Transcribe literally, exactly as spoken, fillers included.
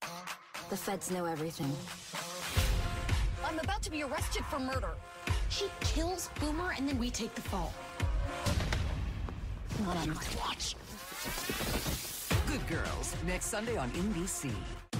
The feds know everything. I'm about to be arrested for murder. She kills Boomer and then we take the fall. Not on my watch. Good Girls, next Sunday on N B C.